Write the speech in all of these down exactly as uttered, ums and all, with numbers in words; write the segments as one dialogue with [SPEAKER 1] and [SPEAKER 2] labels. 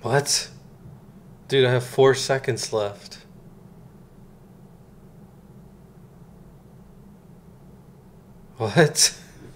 [SPEAKER 1] What? Dude, I have four seconds left. What?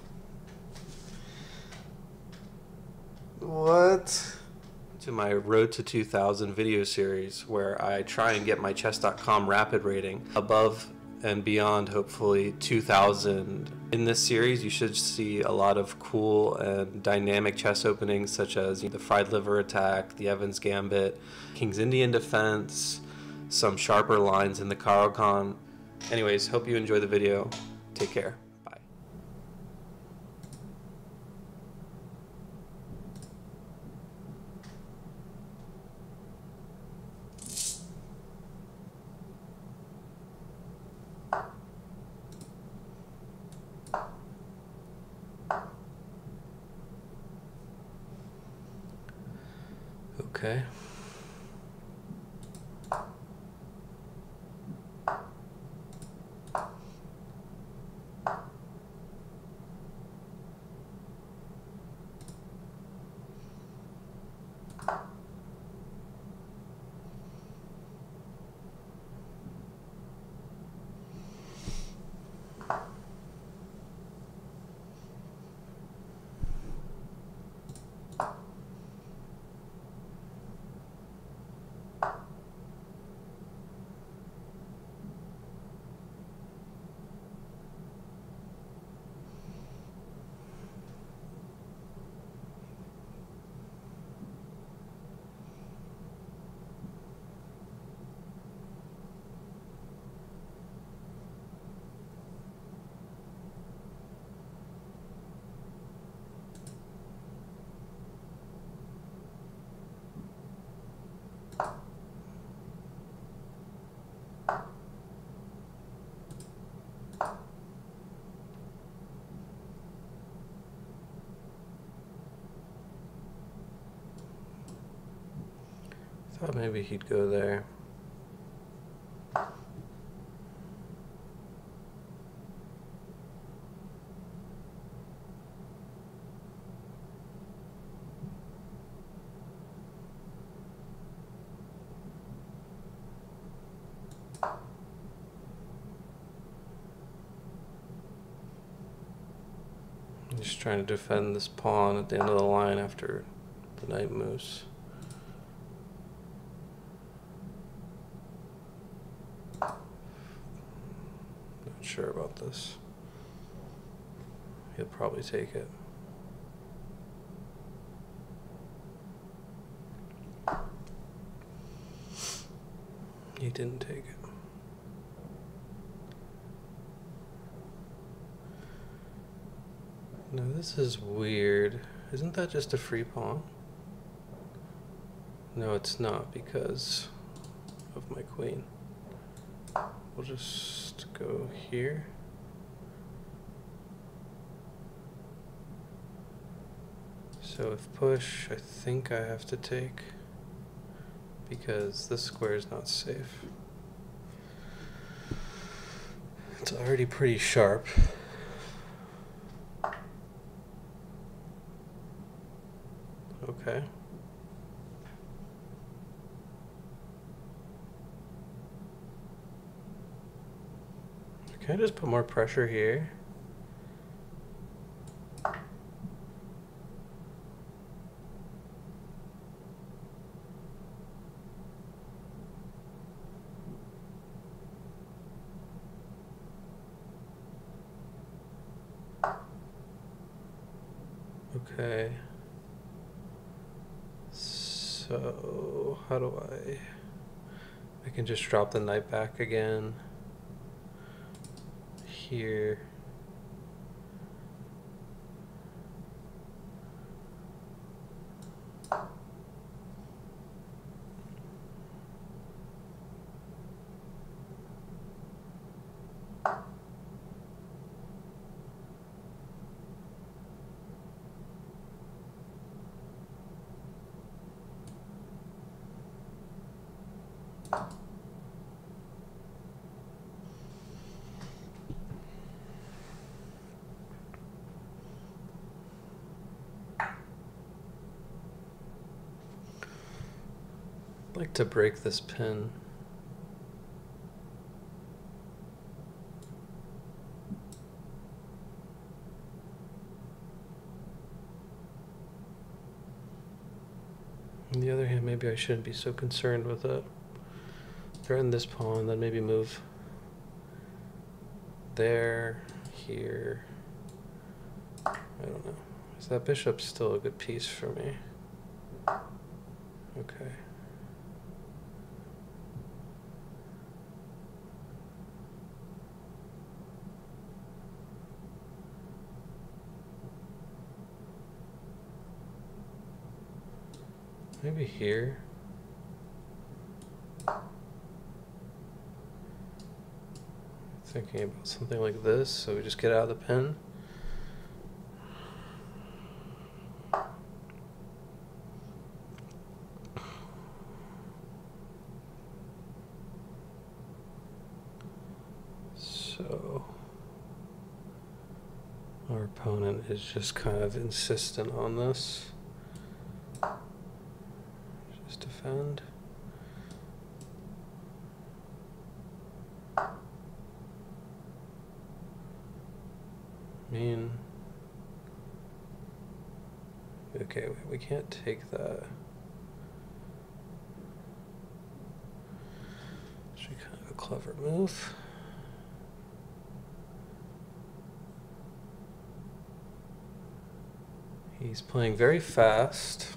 [SPEAKER 1] What? To my Road to two thousand video series where I try and get my chess dot com rapid rating above and beyond, hopefully, two thousand. In this series, you should see a lot of cool and dynamic chess openings such as the fried liver attack, the Evans Gambit, King's Indian defense, some sharper lines in the Caro-Kann. Anyways, hope you enjoy the video. Take care. Bye. Okay. Thought maybe he'd go there. Just trying to defend this pawn at the end of the line after the knight moves. Sure about this. He'll probably take it. He didn't take it. No, this is weird. Isn't that just a free pawn? No, it's not because of my queen. We'll just go here. So if push, I think I have to take because this square is not safe. It's already pretty sharp. Okay. Can I just put more pressure here? Okay. So, how do I... I can just drop the knight back again. Here. I'd like to break this pin. On the other hand, maybe I shouldn't be so concerned with it. Threaten this pawn, then maybe move there, here. I don't know. Is that bishop still a good piece for me? Okay. Maybe here. Thinking about something like this, so we just get out of the pin. So our opponent is just kind of insistent on this. Just defend. I mean, okay, we can't take that. Actually, kind of a clever move. He's playing very fast.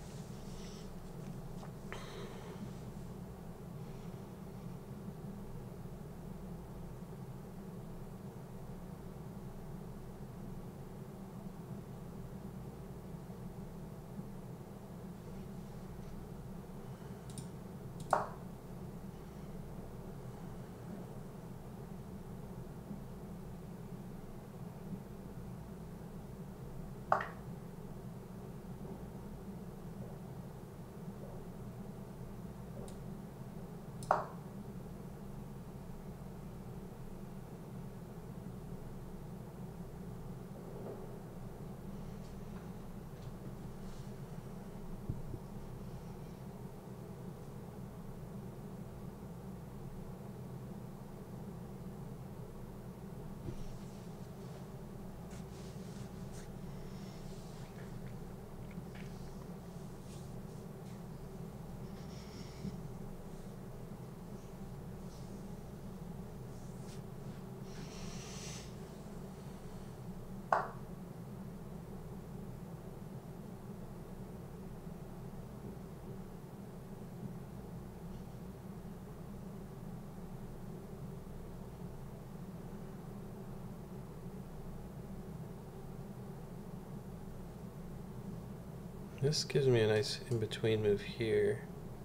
[SPEAKER 1] This gives me a nice in-between move here.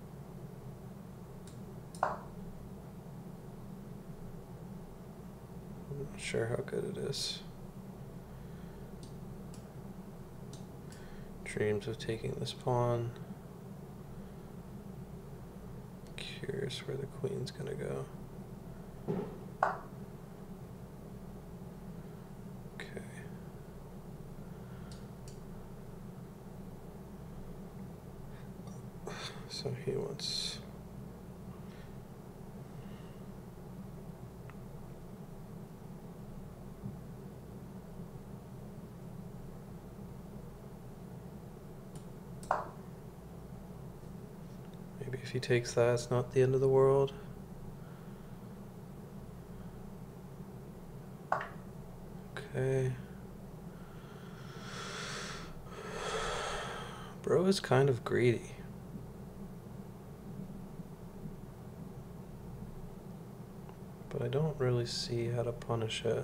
[SPEAKER 1] I'm not sure how good it is. Dreams of taking this pawn. Curious where the queen's gonna go. So he wants maybe if he takes that, it's not the end of the world. Okay. Bro is kind of greedy. But I don't really see how to punish it.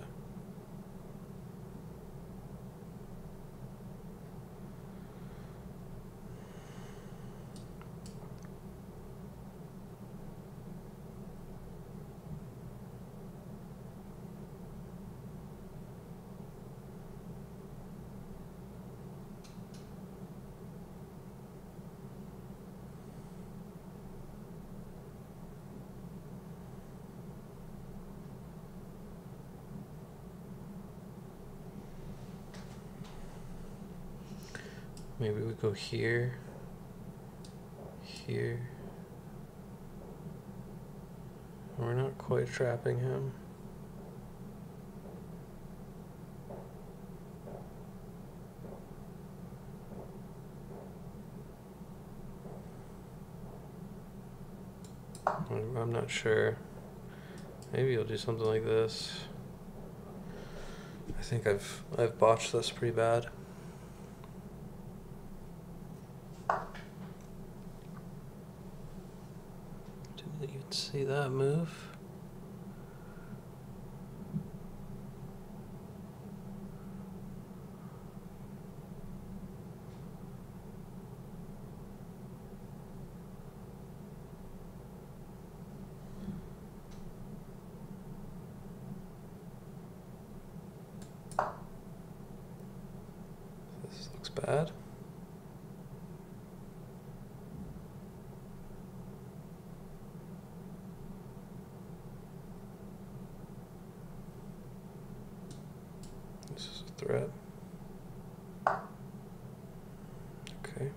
[SPEAKER 1] Maybe we go here, here, We're not quite trapping him. I'm not sure. Maybe you'll do something like this. I think I've I've botched this pretty bad. Didn't even see that move. This looks bad. This is a threat. Okay.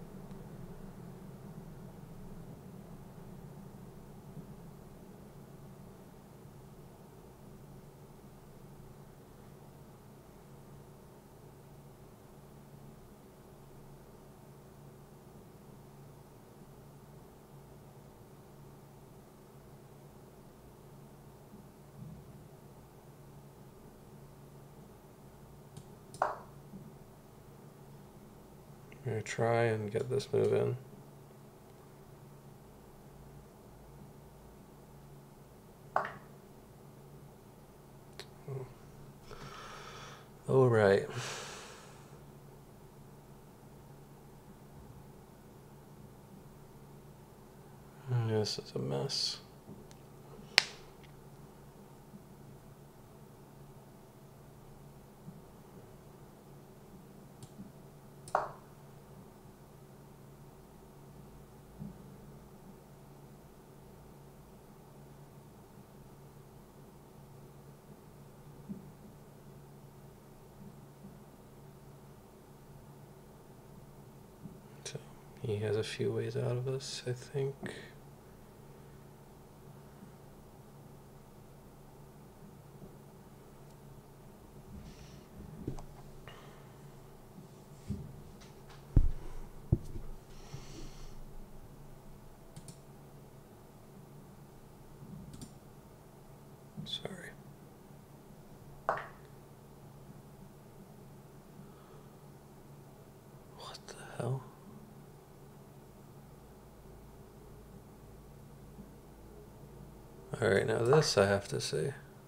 [SPEAKER 1] I'm gonna try and get this move in. All right. This is a mess. So he has a few ways out of this, I think. Sorry. What the hell? All right, now this I have to see.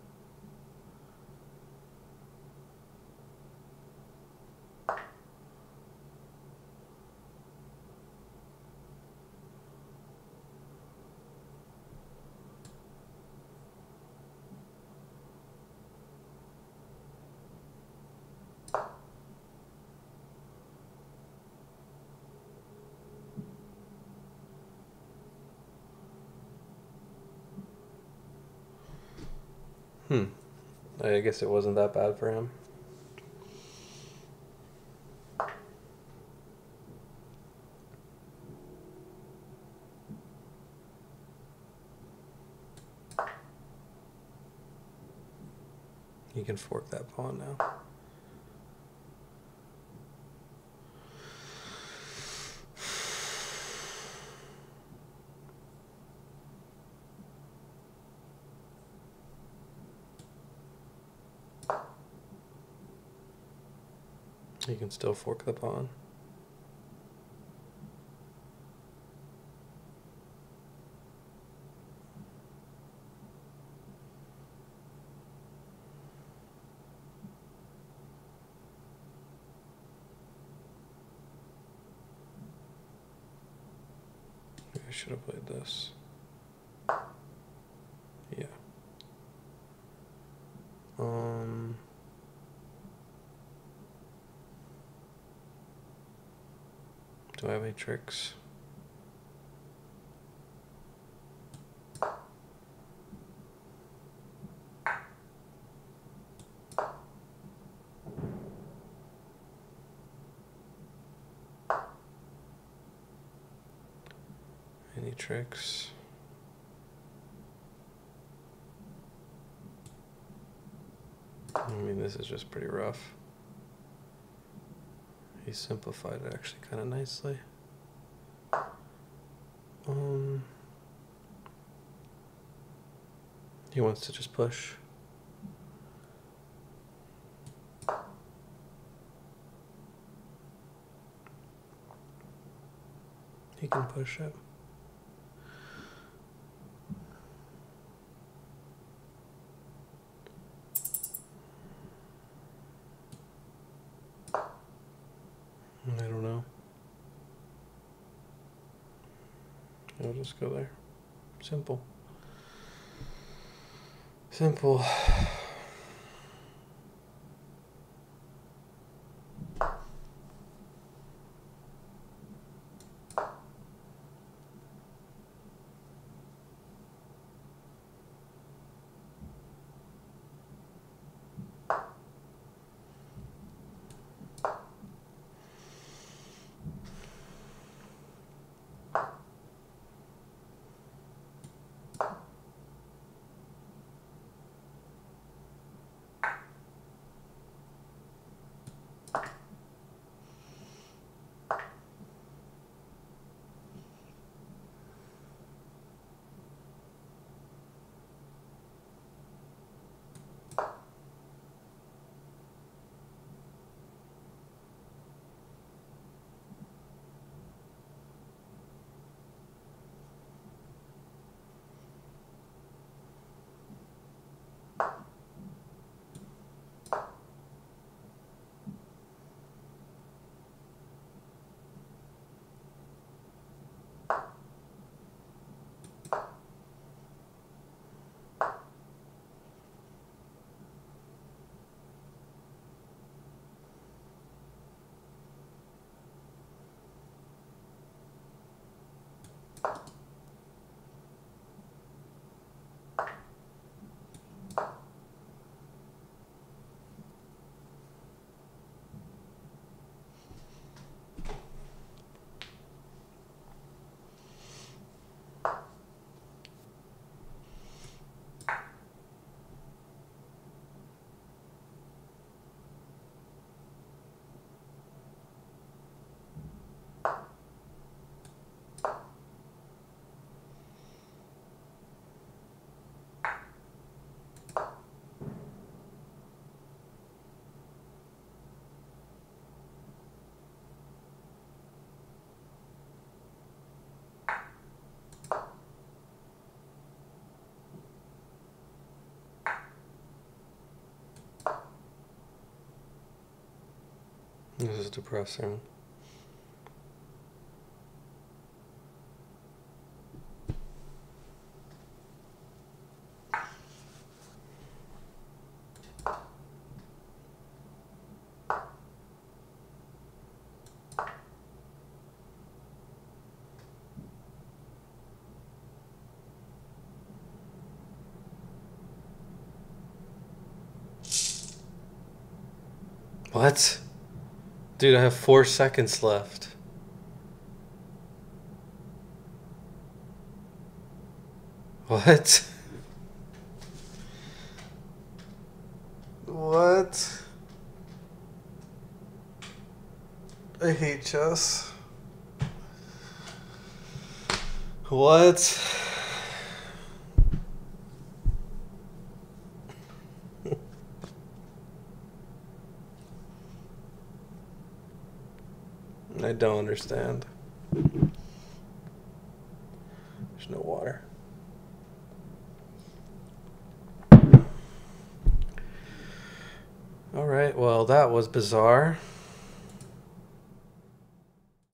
[SPEAKER 1] Hmm. I guess it wasn't that bad for him. You can fork that pawn now. You can still fork the pawn. I should have played this. Yeah. Um... Do I have any tricks? Any tricks? I mean, this is just pretty rough. He simplified it actually kind of nicely. Um, he wants to just push. He can push it. I don't know. I'll just go there. Simple. Simple. This is depressing. What? Dude, I have four seconds left. What? What? I hate chess. What? I don't understand. There's no water. All right, well, that was bizarre.